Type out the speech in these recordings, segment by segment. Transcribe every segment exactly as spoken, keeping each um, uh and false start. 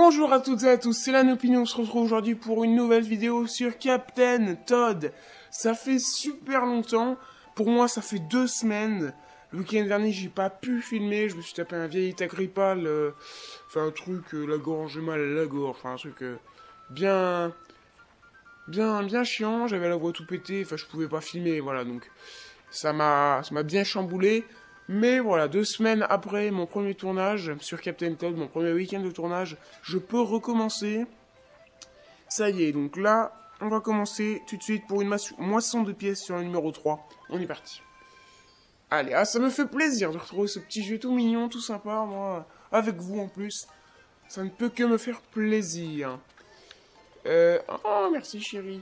Bonjour à toutes et à tous, c'est Lanopinion, on se retrouve aujourd'hui pour une nouvelle vidéo sur Captain Todd. Ça fait super longtemps, pour moi ça fait deux semaines. Le week-end dernier j'ai pas pu filmer, je me suis tapé un vieil Grippal, euh, enfin un truc, euh, la gorge, j'ai mal à la gorge, enfin un truc euh, bien, bien, bien chiant, j'avais la voix tout pétée, enfin je pouvais pas filmer, voilà, donc ça m'a, ça m'a bien chamboulé. Mais voilà, deux semaines après mon premier tournage sur Captain Todd, mon premier week-end de tournage, je peux recommencer. Ça y est, donc là, on va commencer tout de suite pour une moisson de pièces sur le numéro trois. On est parti. Allez, ah, ça me fait plaisir de retrouver ce petit jeu tout mignon, tout sympa, moi, avec vous en plus. Ça ne peut que me faire plaisir. Euh... Oh, merci chérie.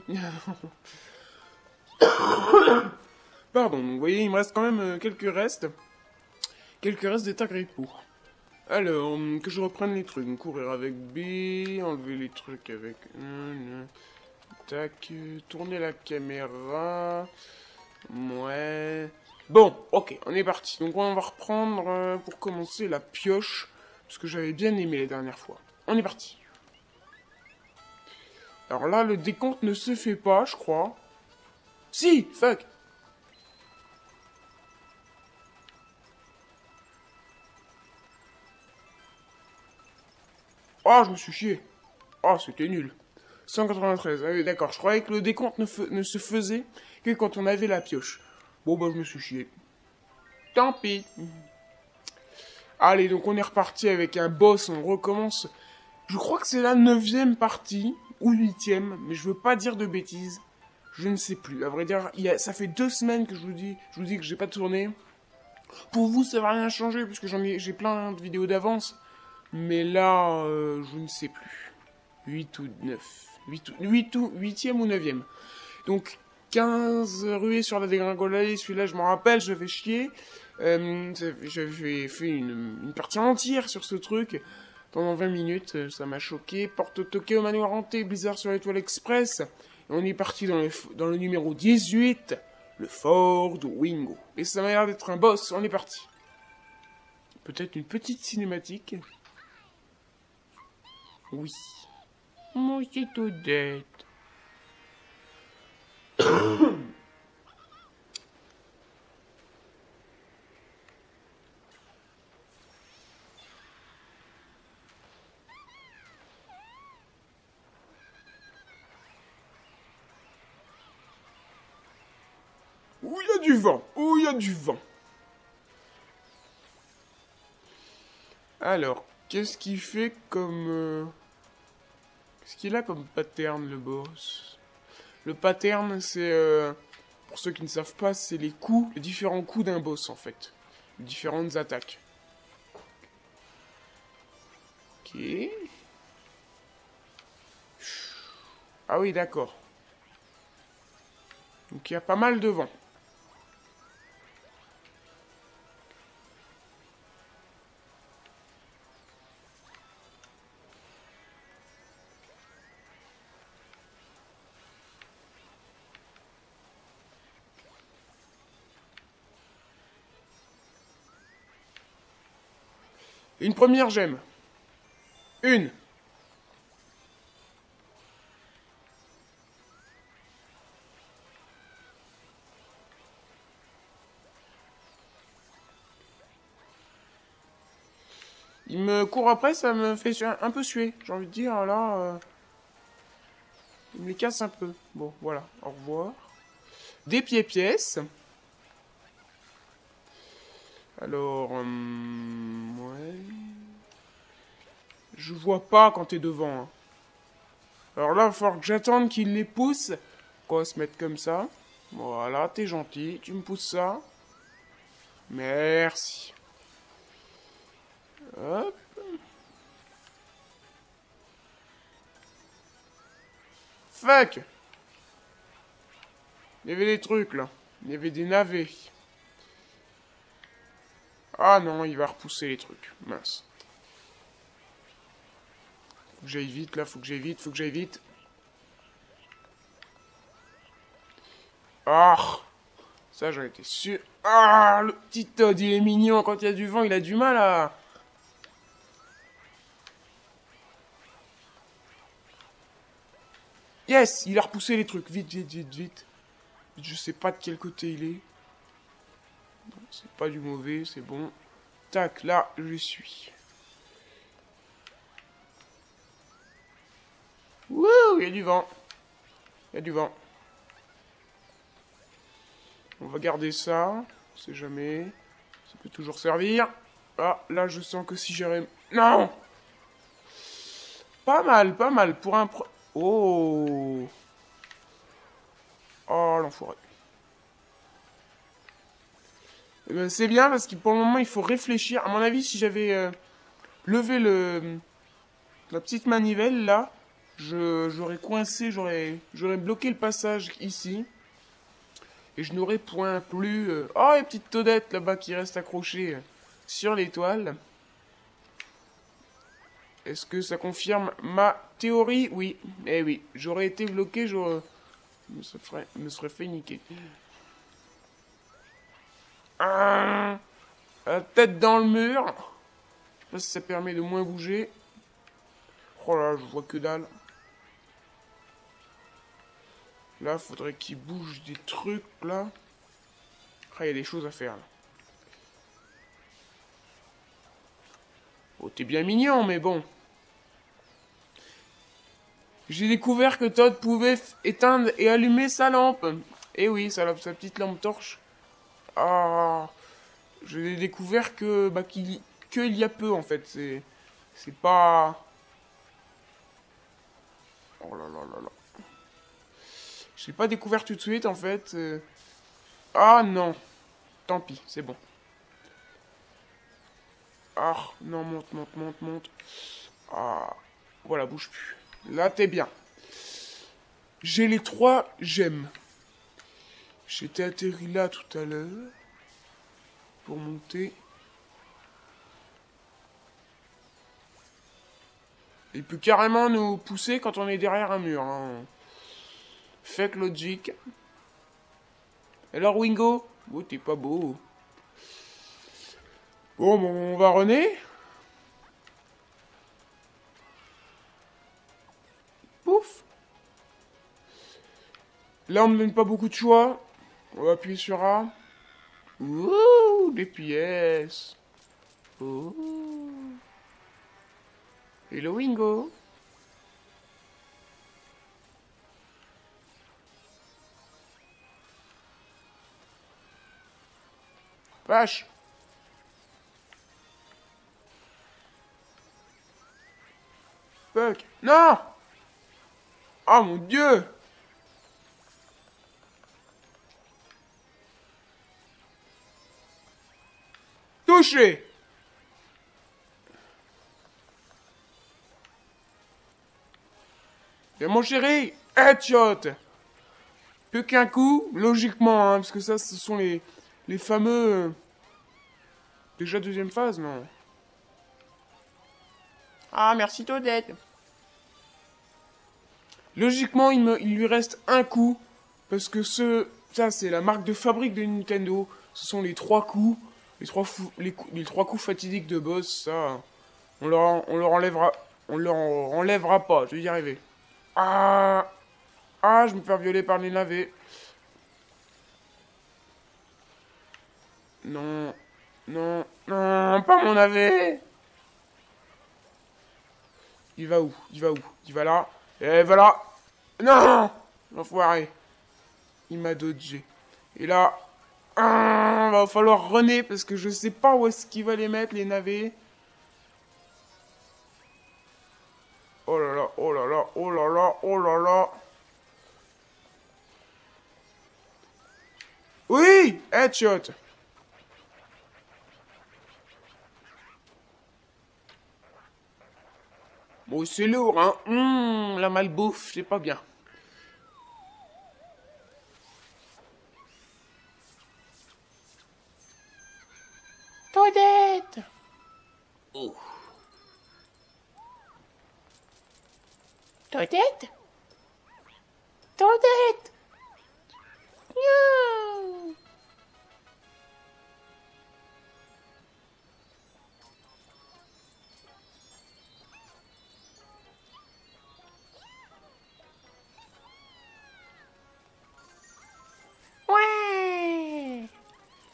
Pardon, vous voyez, il me reste quand même euh, quelques restes. Quelques restes d'état grippo. Alors, que je reprenne les trucs. Courir avec B, enlever les trucs avec... Tac, tourner la caméra... Ouais... Bon, ok, on est parti. Donc on va reprendre, euh, pour commencer, la pioche. Parce que j'avais bien aimé les dernières fois. On est parti. Alors là, le décompte ne se fait pas, je crois. Si, fuck. Oh, je me suis chié. Oh, c'était nul. cent quatre-vingt-treize. Ah oui, d'accord. Je croyais que le décompte ne, ne se faisait que quand on avait la pioche. Bon, bah, je me suis chié. Tant pis. Allez, donc on est reparti avec un boss. On recommence. Je crois que c'est la neuvième partie. Ou huitième. Mais je veux pas dire de bêtises. Je ne sais plus. À vrai dire, il y a, ça fait deux semaines que je vous dis, je vous dis que j'ai pas tourné. Pour vous, ça va rien changer. Puisque j'en ai, j'ai plein de vidéos d'avance. Mais là, euh, je ne sais plus. huit ou neuf. huit, huit ou huitième ou neuvième. Donc quinze ruées sur la dégringolade, celui-là je m'en rappelle, je vais chier. Euh, J'avais fait une, une partie entière sur ce truc pendant vingt minutes, ça m'a choqué. Porte toquée au manoir hanté, Blizzard sur l'étoile express. Et on est parti dans le, dans le numéro dix-huit, le Fort Wingo. Et ça m'a l'air d'être un boss, on est parti. Peut-être une petite cinématique. Oui. Moi c'est Odette. Où il y a du vent, où il y a du vent. Alors, qu'est-ce qu'il fait comme... Euh... Qu'est-ce qu'il a comme pattern, le boss? Le pattern, c'est... Euh... Pour ceux qui ne savent pas, c'est les coups, les différents coups d'un boss, en fait. Les différentes attaques. Ok. Ah oui, d'accord. Donc il y a pas mal de vent. Une première gemme. Une. Il me court après, ça me fait un peu suer. J'ai envie de dire, là... Euh... Il me les casse un peu. Bon, voilà. Au revoir. Des pieds-pièces. Alors... Hum, ouais... Je vois pas quand t'es devant. Hein. Alors là, il va falloir que j'attende qu'il les pousse. Quoi, se mettre comme ça. Voilà, t'es gentil. Tu me pousses ça. Merci. Hop. Fuck. Il y avait des trucs, là. Il y avait des navets. Ah non, il va repousser les trucs. Mince. Faut que j'aille vite, là. Faut que j'aille vite, faut que j'aille vite. Ah. Ça, j'en étais sûr. Ah, le petit Todd, il est mignon. Quand il y a du vent, il a du mal à... Yes, il a repoussé les trucs. Vite, vite, vite, vite. Je sais pas de quel côté il est. C'est pas du mauvais, c'est bon. Tac, là, je suis. Wouh, il y a du vent. Il y a du vent. On va garder ça. On sait jamais. Ça peut toujours servir. Ah, là, je sens que si j'aurais... Non! Pas mal, pas mal. Pour un... Pro... Oh! Oh, l'enfoiré. Eh ben, c'est bien parce que pour le moment, il faut réfléchir. À mon avis, si j'avais euh, levé le... la petite manivelle, là, je j'aurais coincé, j'aurais j'aurais bloqué le passage ici. Et je n'aurais point plus... euh, Oh, une petite Toadette là-bas qui reste accrochée euh, sur l'étoile. Est-ce que ça confirme ma théorie? Oui. Eh oui, j'aurais été bloqué, j'aurais... me serais, me serais fait niquer. Ah, la tête dans le mur. Je sais pas si ça permet de moins bouger. Oh là, je vois que dalle. Là, faudrait qu'il bouge des trucs, là. Ah, il y a des choses à faire, là. Oh, t'es bien mignon, mais bon. J'ai découvert que Todd pouvait éteindre et allumer sa lampe. Eh oui, sa, sa petite lampe torche. Ah, j'ai découvert que bah qu'il que il y a peu en fait. C'est c'est pas. Oh là là là là. J'ai pas découvert tout de suite en fait. Euh... Ah non, tant pis, c'est bon. Ah non, monte, monte, monte, monte. Ah, voilà, bouge plus. Là, t'es bien. J'ai les trois gemmes. J'étais atterri là tout à l'heure. Pour monter. Il peut carrément nous pousser quand on est derrière un mur. Hein. Fake logic. Alors Wingo? Oh, t'es pas beau. Bon, bon, on va René. Pouf. Là, on me donne pas beaucoup de choix. On va appuyer sur A. Ouh, des pièces. Oh. Hello Wingo. Vache. Fuck. Non. Oh mon dieu. Touché. Et mon chéri, headshot. Plus qu'un coup, logiquement, hein, parce que ça, ce sont les, les fameux... euh, Déjà deuxième phase, non? Ah, merci Toadette. Logiquement, il, me, il lui reste un coup, parce que ce... Ça, c'est la marque de fabrique de Nintendo. Ce sont les trois coups, les trois, fou, les, coups, les trois coups fatidiques de boss, ça... On leur, on leur enlèvera... On leur enlèvera pas, je vais y arriver. Ah... Ah, je me fais violer par les navets. Non... Non... Non, pas mon navet. Il va où? Il va où? Il va là. Et voilà. Non! L'enfoiré. Il m'a dodgé. Et là... Ah, va falloir runner parce que je sais pas où est-ce qu'il va les mettre, les navets. Oh là là, oh là là, oh là là, oh là là. Oui! Headshot! Bon, c'est lourd, hein. Mmh, la malbouffe, c'est pas bien. Toadette! Oh. Toadette? Toadette! Miaou!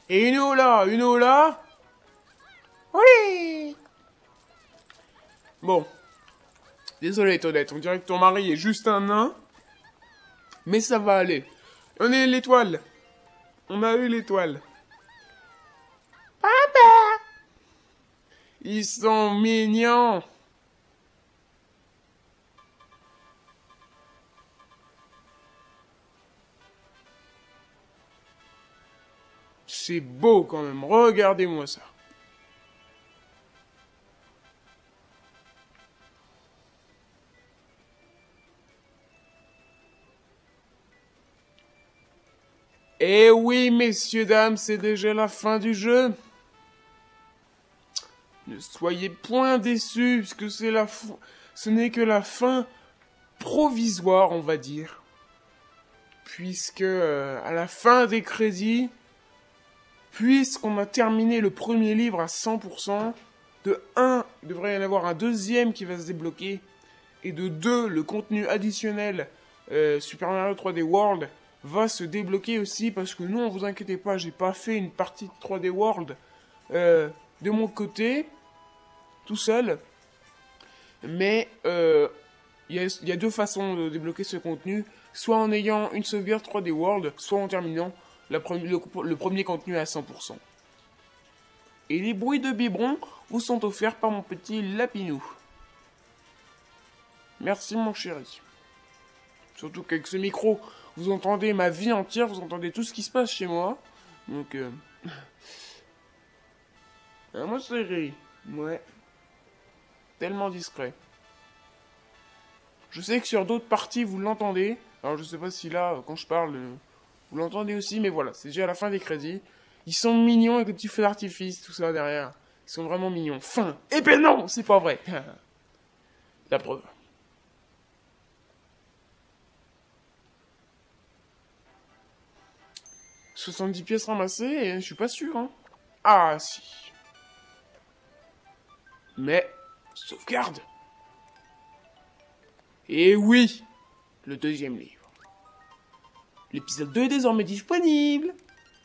Et une eau là, une eau là. Oui. Bon. Désolé, Toadette, on dirait que ton mari est juste un nain. Mais ça va aller. On est l'étoile. On a eu l'étoile. Papa! Ils sont mignons. C'est beau quand même. Regardez-moi ça. Eh oui, messieurs, dames, c'est déjà la fin du jeu. Ne soyez point déçus, puisque c'est la fin... ce n'est que la fin provisoire, on va dire. Puisque, euh, à la fin des crédits, puisqu'on a terminé le premier livre à cent pour cent, de un, il devrait y en avoir un deuxième qui va se débloquer, et de deux, le contenu additionnel euh, Super Mario trois D World va se débloquer aussi, parce que non, vous inquiétez pas, j'ai pas fait une partie de trois D World euh, de mon côté, tout seul, mais euh, il y, y a deux façons de débloquer ce contenu, soit en ayant une sauvegarde trois D World, soit en terminant la pre le, le premier contenu à cent pour cent. Et les bruits de biberon vous sont offerts par mon petit lapinou. Merci mon chéri. Surtout qu'avec ce micro, vous entendez ma vie entière, vous entendez tout ce qui se passe chez moi. Donc, euh... ah, moi chéri, ouais. Tellement discret. Je sais que sur d'autres parties, vous l'entendez. Alors, je sais pas si là, quand je parle, vous l'entendez aussi, mais voilà, c'est déjà à la fin des crédits. Ils sont mignons avec le petit feu d'artifice, tout ça derrière. Ils sont vraiment mignons. Fin. Eh ben non, c'est pas vrai. La preuve. soixante-dix pièces ramassées, et je suis pas sûr, hein. Ah, si. Mais, sauvegarde. Et oui, le deuxième livre. L'épisode deux est désormais disponible.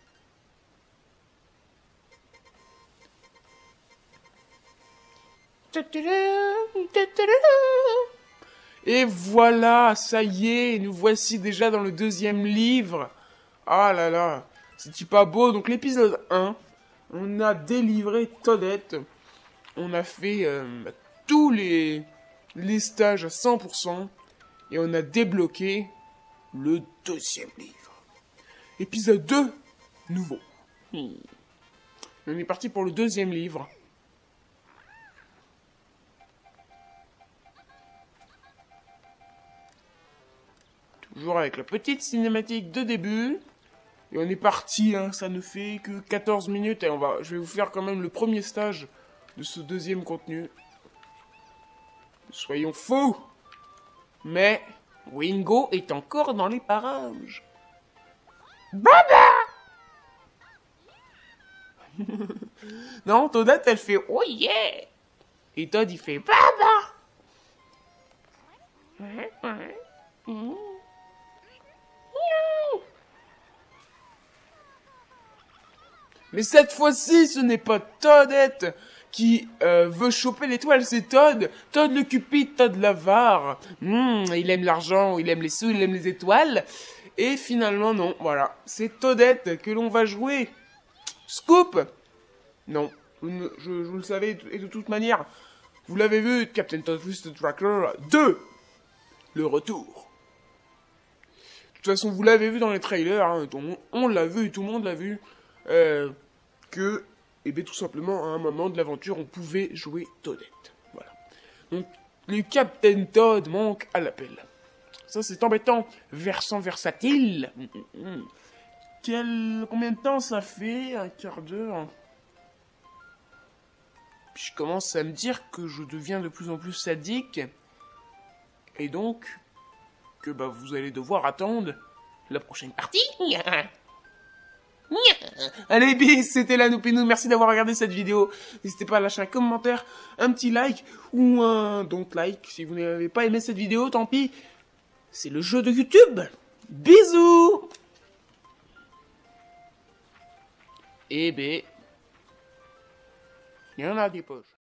Et voilà, ça y est, nous voici déjà dans le deuxième livre. Ah là là, c'est-tu pas beau? Donc l'épisode un, on a délivré Toadette. On a fait euh, tous les, les stages à cent pour cent. Et on a débloqué le deuxième livre. Épisode deux, nouveau. Hmm. On est parti pour le deuxième livre. Toujours avec la petite cinématique de début. Et on est parti, hein, ça ne fait que quatorze minutes. Et on va, je vais vous faire quand même le premier stage de ce deuxième contenu. Soyons fous. Mais Wingo est encore dans les parages. Baba. Non, Toadette, elle fait oh yeah. Et Toad, il fait Baba. Ouais, ouais. Mmh. Mais cette fois-ci, ce n'est pas Toadette qui euh, veut choper l'étoile, c'est Toad. Toad le cupide, Toad l'avare. Mmh, il aime l'argent, il aime les sous, il aime les étoiles. Et finalement, non, voilà. C'est Toadette que l'on va jouer. Scoop! Non, je, je, je vous le savais, et de toute manière, vous l'avez vu, Captain Toad Twisted Tracker deux. Le retour. De toute façon, vous l'avez vu dans les trailers, hein, on, on l'a vu, tout le monde l'a vu. Euh, que, et bien tout simplement, à un moment de l'aventure, on pouvait jouer Toadette. Voilà. Donc, le Captain Toad manque à l'appel. Ça, c'est embêtant. Versant versatile. Mmh, mmh. Quel... Combien de temps ça fait? Un quart d'heure. Puis je commence à me dire que je deviens de plus en plus sadique. Et donc, que bah vous allez devoir attendre la prochaine partie. Allez bis, c'était la Noupinou, merci d'avoir regardé cette vidéo. N'hésitez pas à lâcher un commentaire, un petit like ou un don't like. Si vous n'avez pas aimé cette vidéo, tant pis. C'est le jeu de YouTube. Bisous. Eh ben, il y en a des poches.